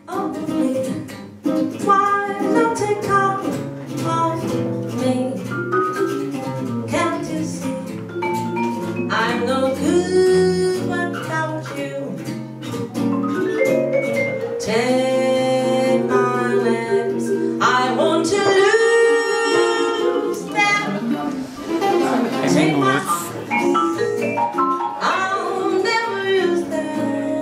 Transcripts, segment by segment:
Why not take care of me? Can't you see I'm no good without you? Take my lips, I want to lose them. Take my arms, I'll never use them.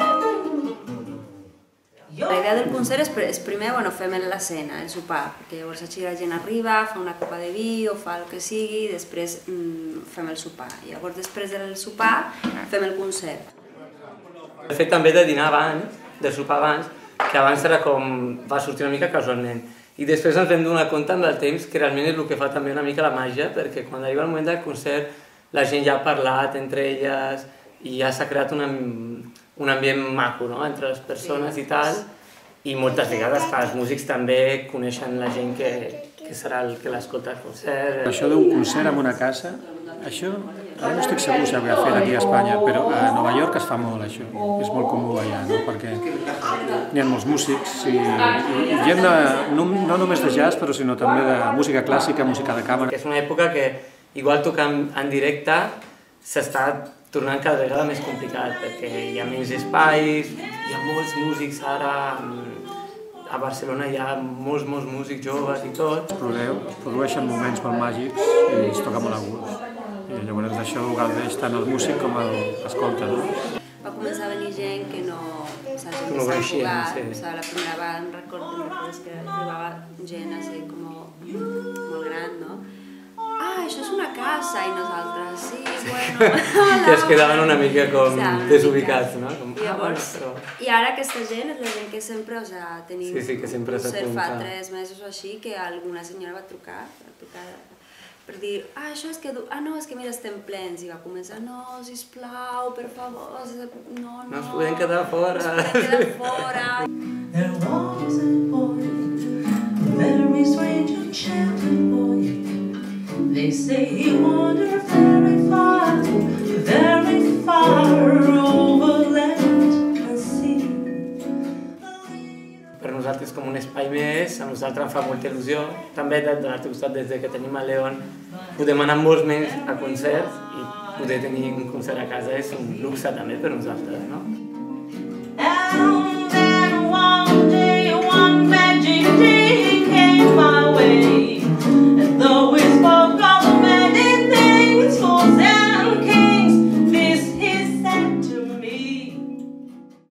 La idea del concert és primer fem l'escena, el sopar, perquè llavors així la gent arriba, fa una copa de vi o fa el que sigui, i després fem el sopar. Llavors després del sopar fem el concert. El fet també de dinar abans, de sopar abans, que abans era com va sortir una mica casualment. I després ens vam donar compte amb el temps que realment és el que fa també una mica la màgia, perquè quan arriba el moment del concert la gent ja ha parlat entre elles i ja s'ha creat un ambient maco, no?, entre les persones i tal, i moltes vegades els músics també coneixen la gent que serà el que l'escolta al concert. Això d'un concert en una casa, això ara no estic segur si ho fet aquí a Espanya, però a Nova York es fa molt això, és molt comú allà, no?, perquè hi ha molts músics i gent no només de jazz, però sinó també de música clàssica, música de càmera. És una època que, igual tocar en directe, s'està tornant cada vegada més complicat, perquè hi ha menys espais, hi ha molts músics ara, a Barcelona hi ha molts músics joves i tot. Es produeixen moments molt màgics i es toca molt a gust. I llavors d'això ho gaudeix tant el músic com l'escolta, no? Va començar a venir gent que no s'ha coneixien, sí. La primera vegada em recordo que arribava gent així com molt gran, no? Ah, això és una casa, i nosaltres, sí, bueno... Que es quedaven una mica com desubicats, no? I ara aquesta gent és la gent que sempre, o sigui, tenim un concert fa 3 mesos o així, que alguna senyora va trucar per dir, ah, això és que... Ah, no, és que mira, estem plens, i va començar, no, sisplau, per favor, no... No ens podem quedar fora. No ens podem quedar fora. There was a boy, a very strange enchanted boy. They say he wandered very far over land and sea. Per nosaltres com un espai més, a nosaltres em fa molta il·lusió. També donar-te costat des que tenim a León, podem anar molts més a concerts i poder tenir un concert a casa és un luxe també per nosaltres, no?